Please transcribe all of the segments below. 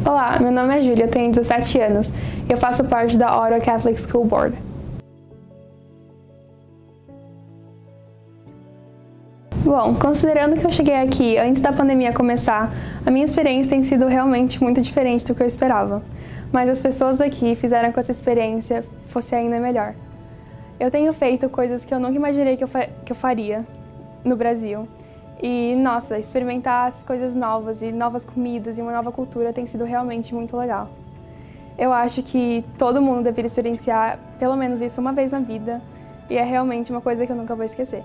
Olá, meu nome é Júlia, eu tenho 17 anos e eu faço parte da Ottawa Catholic School Board. Bom, considerando que eu cheguei aqui antes da pandemia começar, a minha experiência tem sido realmente muito diferente do que eu esperava. Mas as pessoas daqui fizeram com que essa experiência fosse ainda melhor. Eu tenho feito coisas que eu nunca imaginei que eu faria no Brasil. E, nossa, experimentar essas coisas novas e novas comidas e uma nova cultura tem sido realmente muito legal. Eu acho que todo mundo deveria experienciar pelo menos isso uma vez na vida e é realmente uma coisa que eu nunca vou esquecer.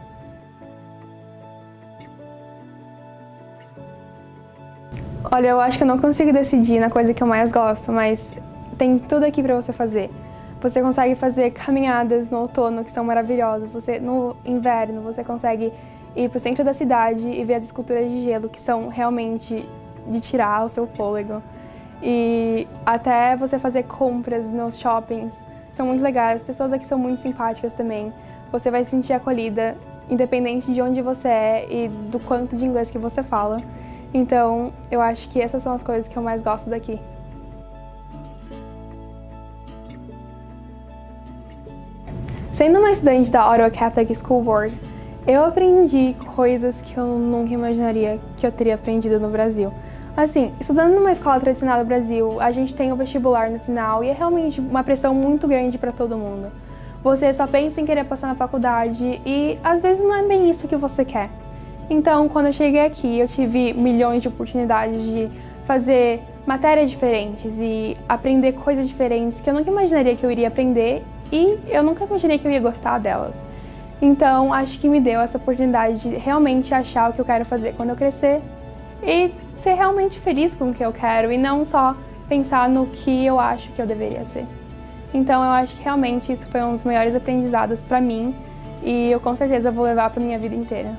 Olha, eu acho que eu não consigo decidir na coisa que eu mais gosto, mas tem tudo aqui pra você fazer. Você consegue fazer caminhadas no outono que são maravilhosas, no inverno você consegue ir para o centro da cidade e ver as esculturas de gelo que são realmente de tirar o seu fôlego. E até você fazer compras nos shoppings são muito legais, as pessoas aqui são muito simpáticas também. Você vai se sentir acolhida, independente de onde você é e do quanto de inglês que você fala. Então, eu acho que essas são as coisas que eu mais gosto daqui. Sendo uma estudante da Ottawa Catholic School Board, eu aprendi coisas que eu nunca imaginaria que eu teria aprendido no Brasil. Assim, estudando numa escola tradicional do Brasil, a gente tem o vestibular no final e é realmente uma pressão muito grande para todo mundo. Você só pensa em querer passar na faculdade e às vezes não é bem isso que você quer. Então, quando eu cheguei aqui, eu tive milhões de oportunidades de fazer matérias diferentes e aprender coisas diferentes que eu nunca imaginaria que eu iria aprender e eu nunca imaginei que eu ia gostar delas. Então, acho que me deu essa oportunidade de realmente achar o que eu quero fazer quando eu crescer e ser realmente feliz com o que eu quero e não só pensar no que eu acho que eu deveria ser. Então, eu acho que realmente isso foi um dos maiores aprendizados para mim e eu com certeza vou levar para minha vida inteira.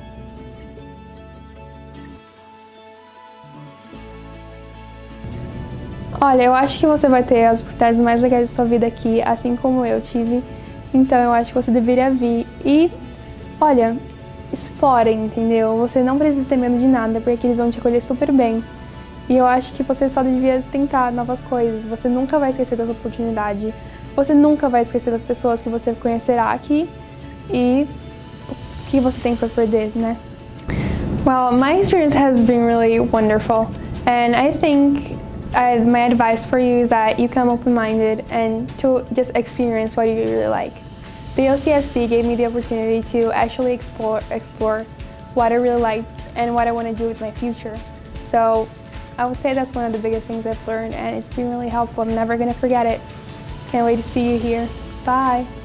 Olha, eu acho que você vai ter as oportunidades mais legais da sua vida aqui, assim como eu tive. Então eu acho que você deveria vir e, olha, explorem, entendeu? Você não precisa ter medo de nada, porque eles vão te acolher super bem. E eu acho que você só devia tentar novas coisas. Você nunca vai esquecer dessa oportunidade. Você nunca vai esquecer das pessoas que você conhecerá aqui e o que você tem para perder, né? Well, my experience has been really wonderful, and I think my advice for you is that you come open-minded and to just experience what you really like. The OCSB gave me the opportunity to actually explore what I really like and what I want to do with my future. So I would say that's one of the biggest things I've learned and it's been really helpful. I'm never going to forget it. Can't wait to see you here. Bye!